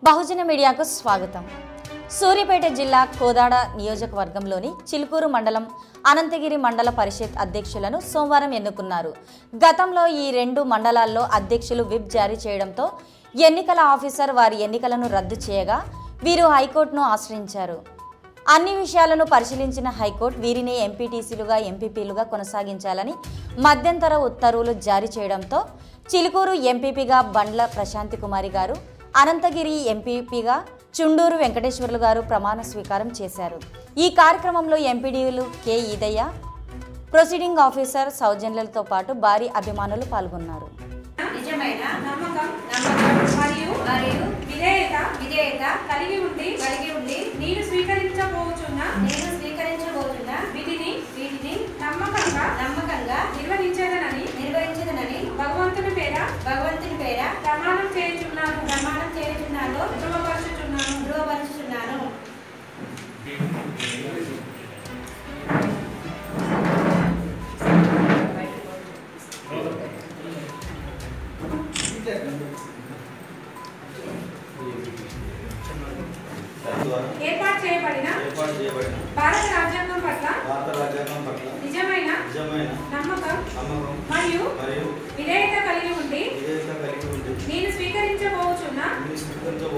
బహుజన మీడియాకు స్వాగతం. సూర్యాపేట జిల్లా కోదాడ నియోజకవర్గంలోని చిలుకూరు మండలం అనంతగిరి మండల పరిషత్ అధ్యక్షులను సోమవారం ఎన్నుకున్నారు. గతంలో ఈ రెండు మండలాల్లో అధ్యక్షులు విప్ జారీ చేయడంతో ఎన్నికల ఆఫీసర్ వారి ఎన్నికలను రద్దు చేయగా వీరు హైకోర్టును ఆశ్రయించారు. అన్ని విషయాలను పరిశీలించిన హైకోర్టు వీరిని ఎంపీటీసీలుగా ఎంపీపీలుగా కొనసాగించాలని మధ్యంతర ఉత్తర్వులు జారీ చేయడంతో చిలుకూరు ఎంపీపీగా బండ్ల ప్రశాంతి కుమారి గారు, అనంతగిరి ఎంపీపీగా చుండూరు వెంకటేశ్వర్లు గారు ప్రమాణ స్వీకారం చేశారు. ఈ కార్యక్రమంలో ఎంపీడీలు కె ఈదయ్య, ప్రొసీడింగ్ ఆఫీసర్ సౌజన్యలతో పాటు భారీ అభిమానులు పాల్గొన్నారు. నిజమైన నమ్మకం మరియు విధేయత కలిగి ఉండి నేను స్వీకరించబోతున్న వీటిని నమ్మకంగా నిర్వహించదనని భగవంతుని పేర ప్రమాణం చేయుచున్నాను ధృవపరచుచున్నాను. ఏర్పాటు చేయబడిన భారత రాజ్యాంగం పట్ల నిజమైన నమ్మకం మరియు విధేయత కలిగి ఉండి నేను స్వీకరించబోచున్న